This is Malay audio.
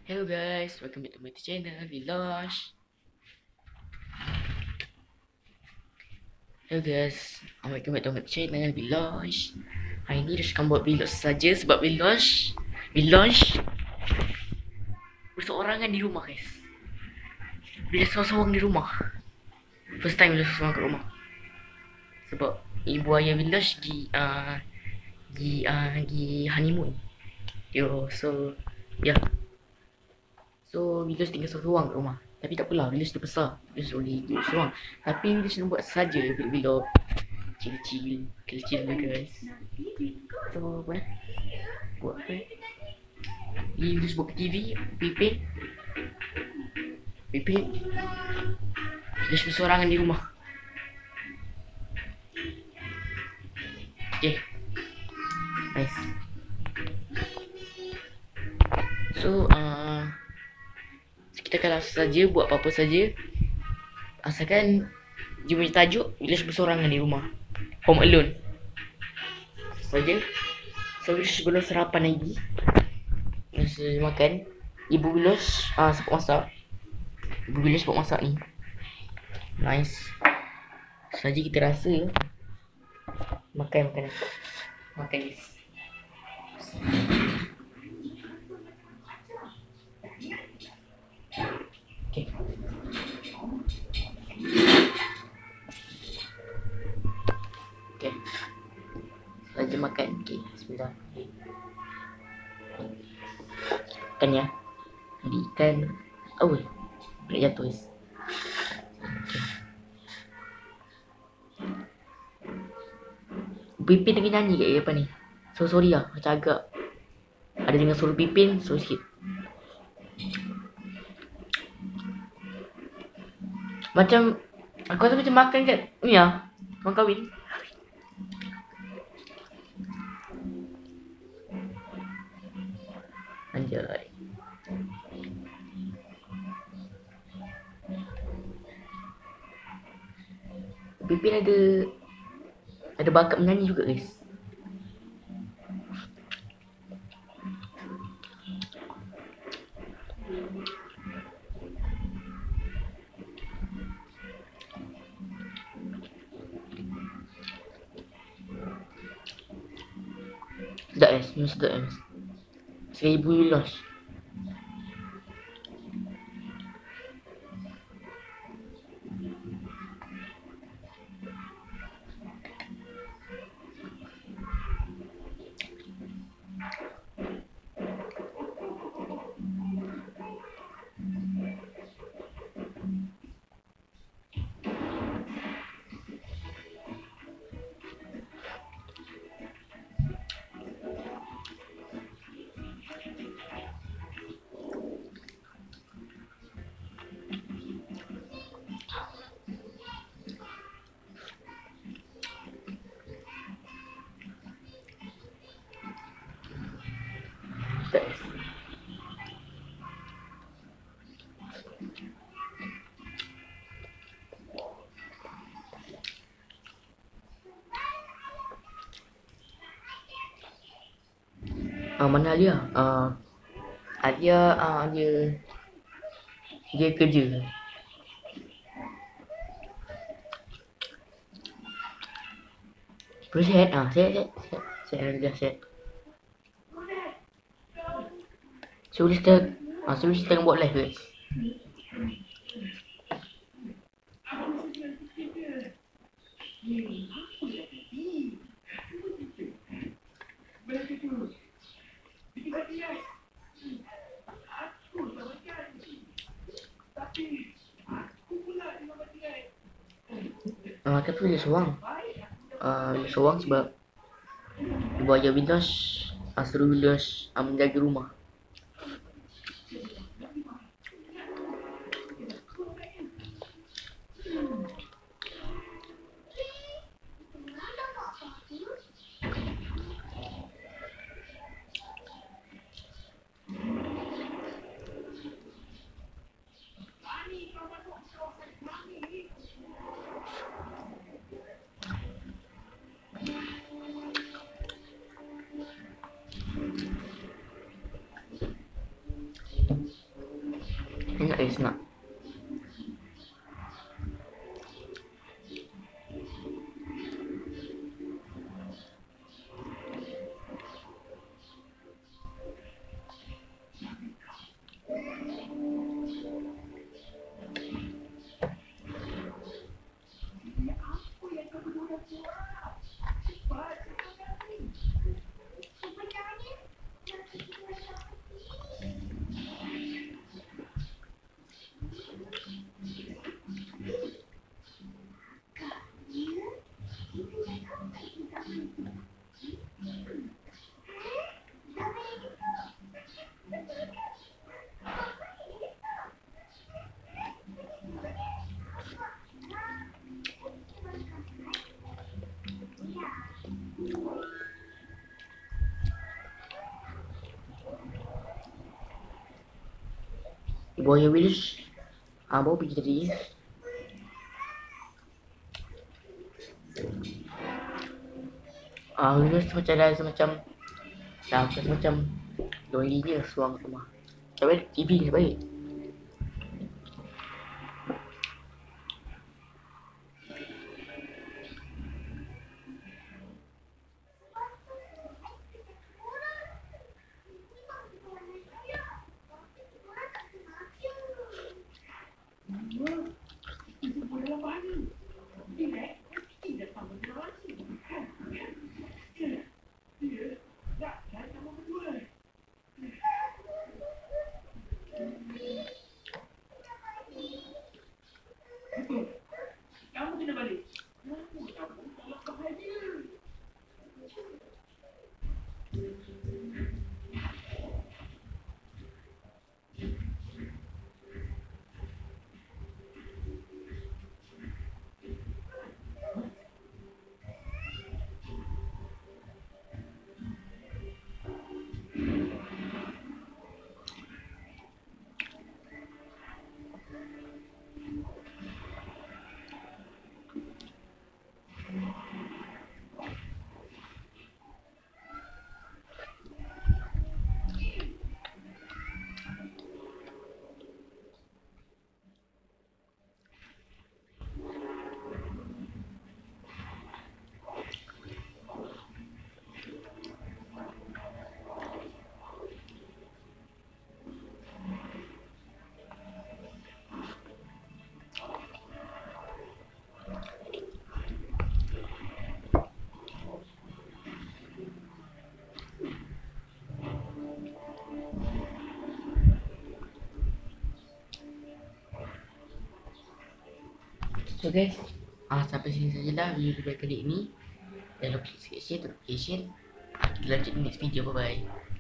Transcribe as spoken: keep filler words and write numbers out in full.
Hello guys, welcome back to my channel, Vilosh. Hello guys, welcome back to my channel, Vilosh. Hari ni Rush akan buat vlog saja sebab Vilosh Vilosh berseorangan di rumah guys. Bila seorang-seorang di rumah. First time bila seorang kat rumah. Sebab ibu ayah Vilosh pergi uh, pergi uh, pergi honeymoon. Yo, so yeah. So Vilosh tinggal seorang kat rumah. Tapi tak apalah, Vilosh dah besar. Vilosh boleh duduk seorang. Tapi Vilosh nak buat saja vlog chill-chill, chill-chill lah guys. So apa eh? Buat apa eh? Ni Vilosh buat T V, pipin. Pipin. Vilosh bersorangan di rumah. Okay. Nice. So uh, kita akan langsung saja buat apa-apa saja. Asalkan dia punya tajuk Vilosh bersorangan di rumah. Home alone saja. So Vilosh belum sarapan lagi. Vilosh makan. Ibu Vilosh ah uh, sebab masak. Ibu Vilosh buat masak ni. Nice. Saja kita rasa makan makanan. Makan guys. Okay. Okay. Saja makan. Okay. Bismillah. Makan ya. Jadi ikan. Oh weh. Boleh jatuh guys. Okay. Pipin lagi nyanyi kat apa ni. So sorry lah. Macam agak ada dengar suara Pipin. So sikit. Macam aku rasa macam makan kat ni lah. Orang kahwin. Anjay. Pipin ada ada bakat menyanyi juga guys. Sedap guys, memang sedap guys. Saya ibu Vilosh. Ah, mana Alia? Ah, Alia, ah, dia dia kerja. Boleh sihat? Ah, sihat, sihat, sihat, sihat, sihat, sihat. So, boleh kita, ah, so boleh kita buat live guys. Ah, tapi dia seorang. Ah, dia seorang sebab ibu ayah Vilosh ah, suruh Vilosh ah, menjaga rumah. Enak guys, nak. Buaya Willis, ah bau pergi tadi. Ah, Willis macam dah semacam, dah macam semacam lonely dia seorang kat rumah. Tapi T V ni baik. So guys, ah, sampai sini sajalah video video kali ini. Jangan lupa subscribe, share, notification. Kita lanjut di next video. Bye bye.